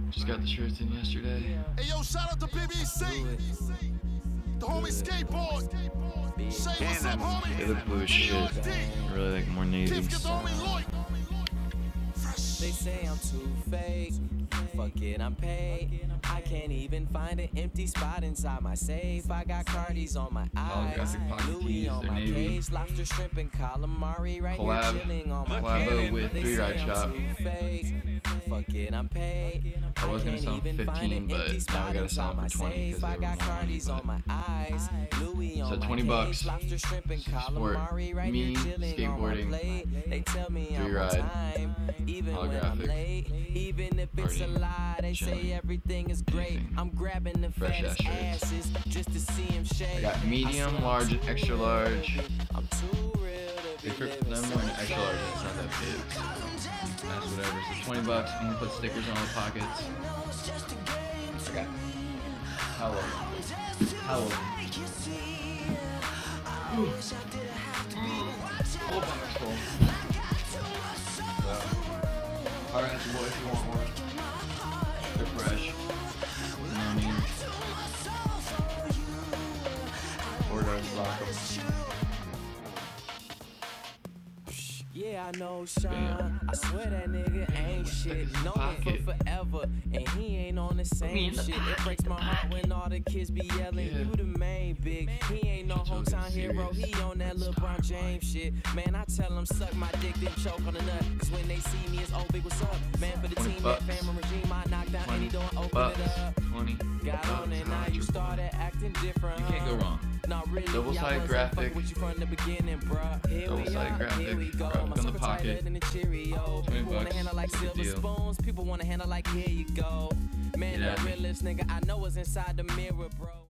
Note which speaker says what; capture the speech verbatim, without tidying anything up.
Speaker 1: Just got the shirts in yesterday.
Speaker 2: Hey yo, shout out to B B C. The homie skateboard. Say what's up, homie?
Speaker 1: They look blue as shit. I really like more navies.
Speaker 3: They say I'm too fake. Fuck it, I'm paid. I can't even find an empty spot inside my safe. I got Cardis on my eyes, Louis on my case, lobster, shrimp, and calamari right
Speaker 1: Collab.
Speaker 3: here chilling on my
Speaker 1: Collabo with RiDESHOP.
Speaker 3: Fuck it, I'm paid.
Speaker 1: I was gonna sell them fifteen, but now I gotta sell them for twenty because they were more money. But so twenty bucks for me skateboarding, free ride, holographic,
Speaker 3: even if it's a lie, they say everything is great. I'm grabbing the fattest asses just to see him shake.
Speaker 1: I got medium, large, and extra large.
Speaker 3: I'm too real to be living.
Speaker 1: I'm wearing an extra large, it's not that big. That's whatever. So twenty bucks. I'm gonna put stickers on all the pockets. I got hello, hello. Whole box full. So, alright, that's what if you want one. They're fresh. No need. Order and block them.
Speaker 3: Yeah, I know Sean. I swear that nigga ain't shit. Known him for forever, and he ain't on the same shit. It breaks my heart when all the kids be yelling, yeah. You the main big. He ain't no hometown hero. He on that LeBron James shit. Man, I tell him suck my dick, then choke on the nut. Cause when they see me, it's oh big, what's up? Man, for the team, that family regime, I knock down any door and open it up.
Speaker 1: twenty.
Speaker 3: Got on and now you started acting different.
Speaker 1: You can't go wrong.
Speaker 3: Not really.
Speaker 1: Double-sided graphic.
Speaker 3: With you from the beginning, bruh. Here
Speaker 1: Double-sided graphic.
Speaker 3: Here we go.
Speaker 1: Graphic on the pocket.
Speaker 3: twenty
Speaker 1: People
Speaker 3: wanna handle like silver spoons. People wanna handle like here you go. Man, that realist nigga I know is inside the mirror, bro.